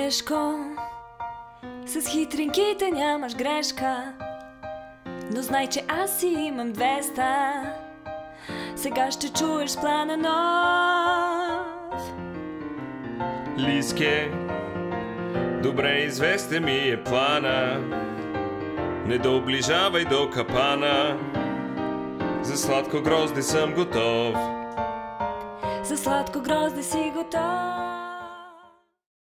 тежко, с хитринките нямаш грешка, но знай, че аз си имам 200. Сега ще чуеш плана нов. Лиске, добре известен ми е плана. Не доближавай до капана. За сладко грозде съм готов. За сладко грозде си готов.